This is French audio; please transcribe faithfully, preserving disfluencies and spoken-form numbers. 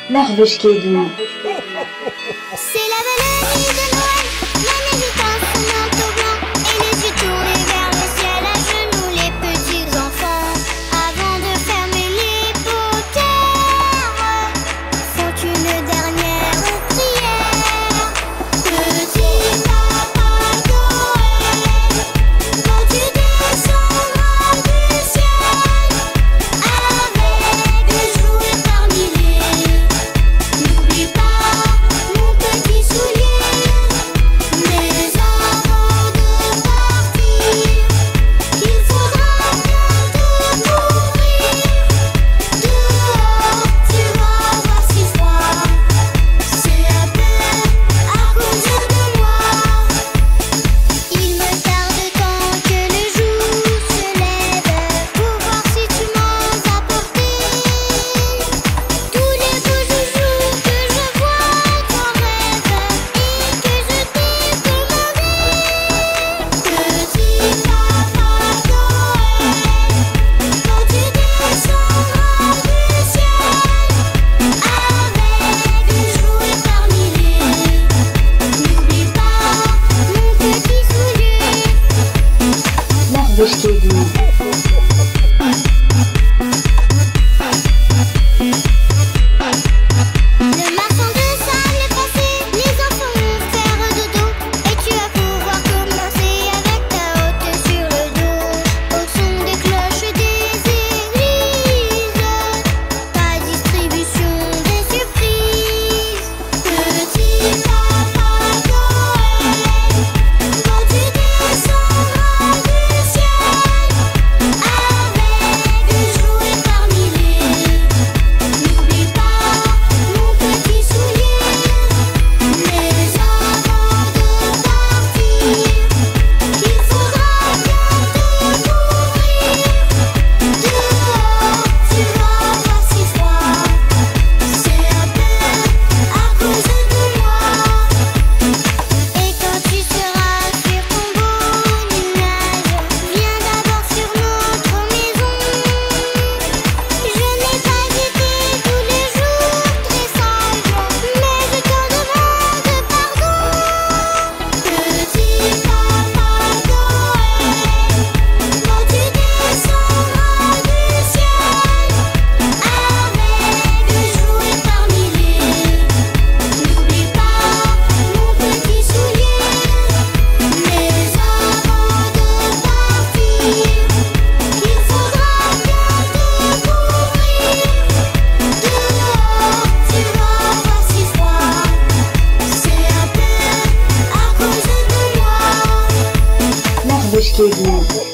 Norvège Kédou. C'est la belle nuit de Noël, la neige éteint son manteau blanc et les yeux tournés vers le ciel, à genoux les petits enfants. Avant de fermer les paupières, font une dernière prière. Petit papa Noël, quand tu descendras du ciel, avec des jouets par milliers, n'oublie pas mon petit soulier. Mais avant de partir, il faudra bientôt courir. Dehors, tu vas voir si froid, c'est un peu à cause de moi. Il me tarde tant que le jour se lève pour voir si tu m'en as apporté tous les beaux joujoux que je vois en rêve et que je t'ai commandé. Petit papa Noël, quand tu descendras du ciel, avec des jouets par milliers, n'oublie pas mon petit soulier. Norvège Kédou. Le marchand de sable est passé, les enfants vont faire dodo, et tu vas pouvoir commencer avec ta hotte sur le dos. Au son des cloches des églises, ta distribution des surprises. Petit papa Noël, quand tu descendras du ciel, avec des jouets par milliers, n'oublie pas mon petit soulier. Mais avant de partir, il faudra bientôt courir. Dehors, tu vas voir si froid, c'est un peu à cause de moi. Et quand tu seras sur ton beau nuage, viens d'abord sur notre maison. Je n'ai pas été tous les jours très sage, mais je t'en demande pardon. Petit papa Noël, quand tu descendras du ciel, avec des jouets par milliers, n'oublie pas mon petit soulier. Mais avant de partir, il faudra bientôt courir. Dehors, tu vas voir si froid, c'est un peu à cause de moi. Norvège Kédou.